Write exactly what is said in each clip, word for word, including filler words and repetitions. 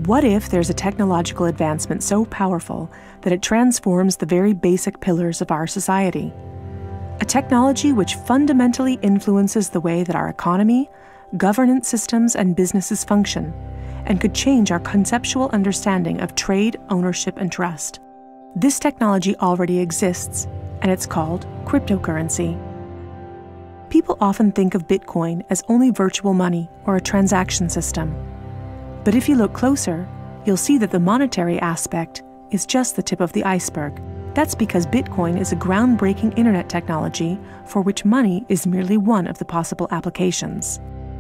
What if there's a technological advancement so powerful that it transforms the very basic pillars of our society? A technology which fundamentally influences the way that our economy, governance systems, and businesses function, and could change our conceptual understanding of trade, ownership, and trust. This technology already exists, and it's called cryptocurrency. People often think of Bitcoin as only virtual money or a transaction system. But if you look closer, you'll see that the monetary aspect is just the tip of the iceberg. That's because Bitcoin is a groundbreaking internet technology for which money is merely one of the possible applications.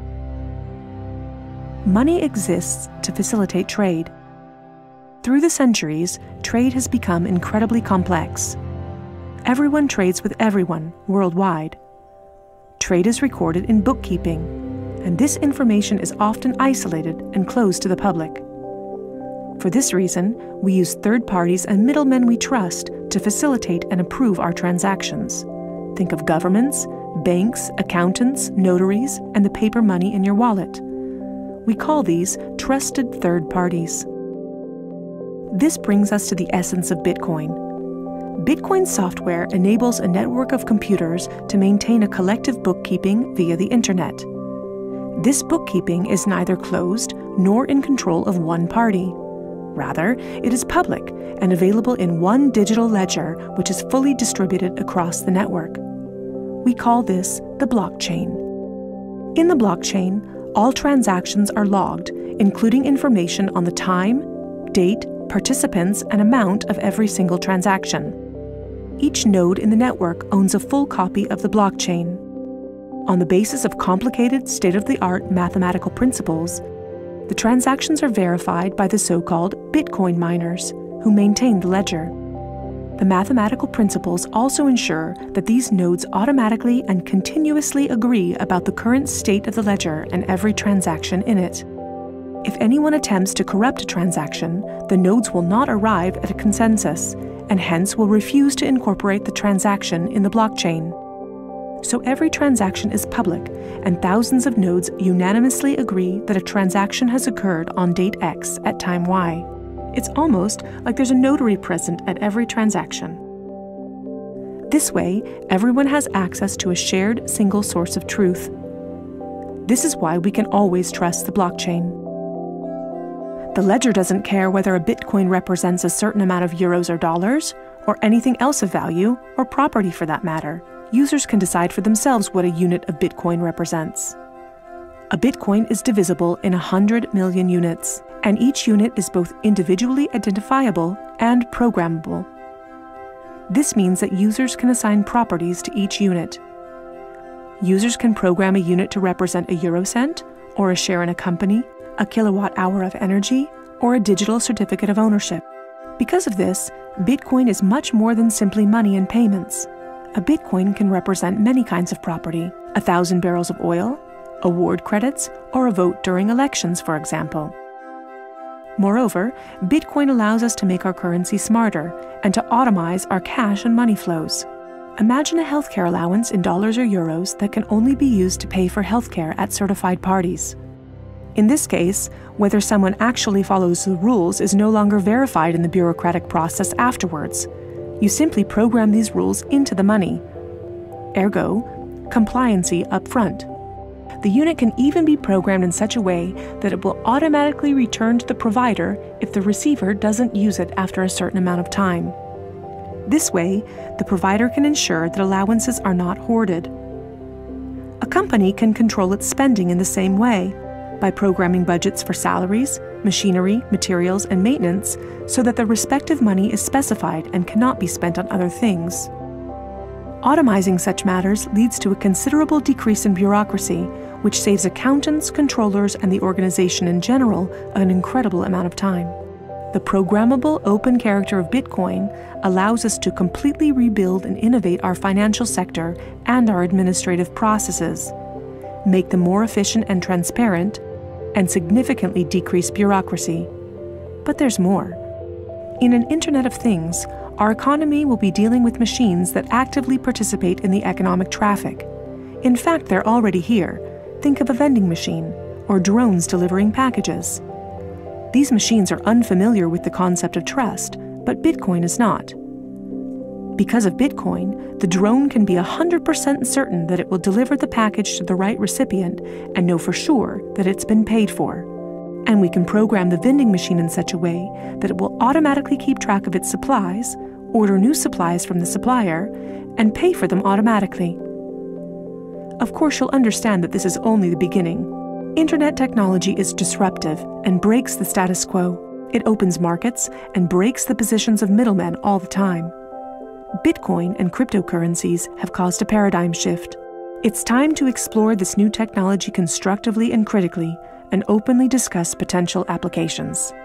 Money exists to facilitate trade. Through the centuries, trade has become incredibly complex. Everyone trades with everyone worldwide. Trade is recorded in bookkeeping, and this information is often isolated and closed to the public. For this reason, we use third parties and middlemen we trust to facilitate and approve our transactions. Think of governments, banks, accountants, notaries, and the paper money in your wallet. We call these trusted third parties. This brings us to the essence of Bitcoin. Bitcoin software enables a network of computers to maintain a collective bookkeeping via the internet. This bookkeeping is neither closed nor in control of one party. Rather, it is public and available in one digital ledger which is fully distributed across the network. We call this the blockchain. In the blockchain, all transactions are logged, including information on the time, date, participants, and amount of every single transaction. Each node in the network owns a full copy of the blockchain. On the basis of complicated, state-of-the-art mathematical principles, the transactions are verified by the so-called Bitcoin miners, who maintain the ledger. The mathematical principles also ensure that these nodes automatically and continuously agree about the current state of the ledger and every transaction in it. If anyone attempts to corrupt a transaction, the nodes will not arrive at a consensus, and hence will refuse to incorporate the transaction in the blockchain. So every transaction is public, and thousands of nodes unanimously agree that a transaction has occurred on date X at time Y. It's almost like there's a notary present at every transaction. This way, everyone has access to a shared single source of truth. This is why we can always trust the blockchain. The ledger doesn't care whether a Bitcoin represents a certain amount of euros or dollars, or anything else of value, or property for that matter. Users can decide for themselves what a unit of Bitcoin represents. A Bitcoin is divisible in one hundred million units, and each unit is both individually identifiable and programmable. This means that users can assign properties to each unit. Users can program a unit to represent a eurocent, or a share in a company, a kilowatt hour of energy, or a digital certificate of ownership. Because of this, Bitcoin is much more than simply money and payments. A Bitcoin can represent many kinds of property, a thousand barrels of oil, award credits, or a vote during elections, for example. Moreover, Bitcoin allows us to make our currency smarter and to automize our cash and money flows. Imagine a healthcare allowance in dollars or euros that can only be used to pay for healthcare at certified parties. In this case, whether someone actually follows the rules is no longer verified in the bureaucratic process afterwards. You simply program these rules into the money. Ergo, compliancy up front. The unit can even be programmed in such a way that it will automatically return to the provider if the receiver doesn't use it after a certain amount of time. This way, the provider can ensure that allowances are not hoarded. A company can control its spending in the same way, by programming budgets for salaries, machinery, materials, and maintenance so that the respective money is specified and cannot be spent on other things. Automizing such matters leads to a considerable decrease in bureaucracy, which saves accountants, controllers, and the organization in general an incredible amount of time. The programmable open character of Bitcoin allows us to completely rebuild and innovate our financial sector and our administrative processes, make them more efficient and transparent, and significantly decrease bureaucracy. But there's more. In an Internet of Things, our economy will be dealing with machines that actively participate in the economic traffic. In fact, they're already here. Think of a vending machine, or drones delivering packages. These machines are unfamiliar with the concept of trust, but Bitcoin is not. Because of Bitcoin, the drone can be one hundred percent certain that it will deliver the package to the right recipient and know for sure that it's been paid for. And we can program the vending machine in such a way that it will automatically keep track of its supplies, order new supplies from the supplier, and pay for them automatically. Of course, you'll understand that this is only the beginning. Internet technology is disruptive and breaks the status quo. It opens markets and breaks the positions of middlemen all the time. Bitcoin and cryptocurrencies have caused a paradigm shift. It's time to explore this new technology constructively and critically, and openly discuss potential applications.